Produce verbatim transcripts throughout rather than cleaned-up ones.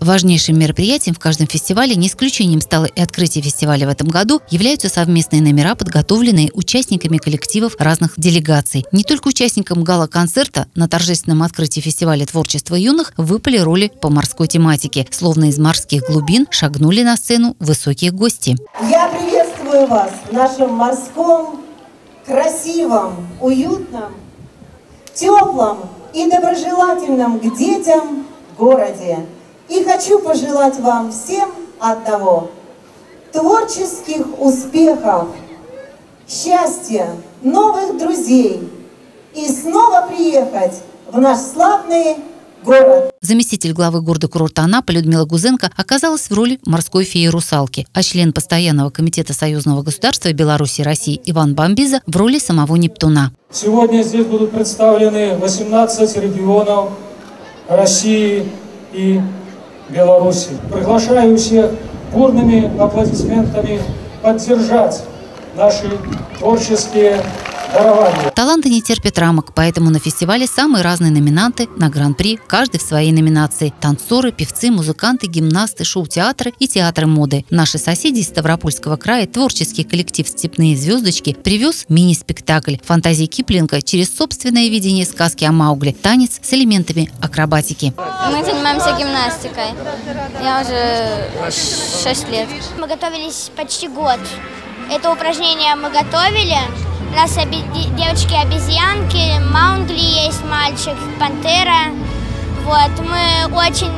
Важнейшим мероприятием в каждом фестивале, не исключением стало и открытие фестиваля в этом году, являются совместные номера, подготовленные участниками коллективов разных делегаций. Не только участникам гала-концерта на торжественном открытии фестиваля творчества юных выпали роли по морской тематике. Словно из морских глубин шагнули на сцену высокие гости. Я приветствую вас в нашем морском, красивом, уютном, теплом и доброжелательном к детям городе. И хочу пожелать вам всем одного: творческих успехов, счастья, новых друзей и снова приехать в наш славный город. Заместитель главы города-курорта Анапы Людмила Гузенко оказалась в роли морской феи-русалки, а член постоянного комитета союзного государства Беларуси и России Иван Бамбиза в роли самого Нептуна. Сегодня здесь будут представлены восемнадцать регионов России и Беларуси. Приглашаю всех бурными аплодисментами поддержать наши творческие дарования. Таланты не терпят рамок, поэтому на фестивале самые разные номинанты на гран-при, каждый в своей номинации. Танцоры, певцы, музыканты, гимнасты, шоу-театры и театры моды. Наши соседи из Ставропольского края, творческий коллектив «Степные звездочки» привез мини-спектакль фантазии Киплинга через собственное видение сказки о Маугли, танец с элементами акробатики. Мы занимаемся гимнастикой. Я уже шесть лет. Мы готовились почти год. Это упражнение мы готовили. У нас девочки-обезьянки, Маугли есть мальчик, пантера. Вот, мы очень,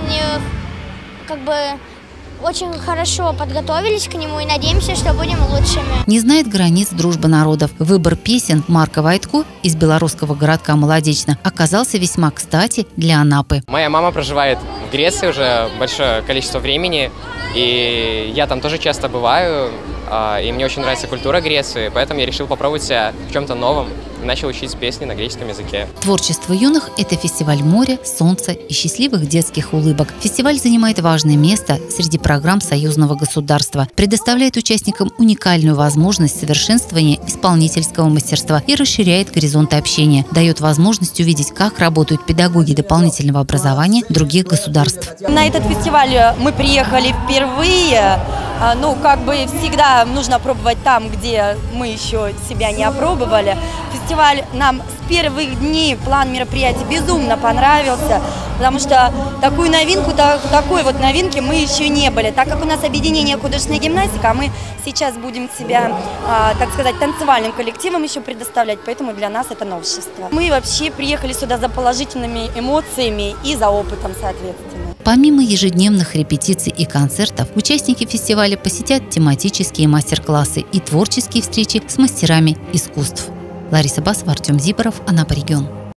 как бы, очень хорошо подготовились к нему и надеемся, что будем лучшими. Не знает границ дружба народов. Выбор песен Марка Войтко из белорусского городка Молодечно оказался весьма кстати для Анапы. Моя мама проживает в Греции уже большое количество времени, и я там тоже часто бываю. И мне очень нравится культура Греции, поэтому я решил попробовать себя в чем-то новом и начал учить песни на греческом языке. Творчество юных – это фестиваль моря, солнца и счастливых детских улыбок. Фестиваль занимает важное место среди программ союзного государства, предоставляет участникам уникальную возможность совершенствования исполнительского мастерства и расширяет горизонты общения, дает возможность увидеть, как работают педагоги дополнительного образования других государств. На этот фестиваль мы приехали впервые. Ну, как бы всегда нужно пробовать там, где мы еще себя не опробовали. Фестиваль нам с первых дней, план мероприятий безумно понравился, потому что такую новинку, такой вот новинки мы еще не были. Так как у нас объединение художественная гимнастика, мы сейчас будем себя, так сказать, танцевальным коллективом еще предоставлять, поэтому для нас это новшество. Мы вообще приехали сюда за положительными эмоциями и за опытом, соответственно. Помимо ежедневных репетиций и концертов, участники фестиваля посетят тематические мастер-классы и творческие встречи с мастерами искусств. Лариса Басова, Артем Зиборов, Анапа регион.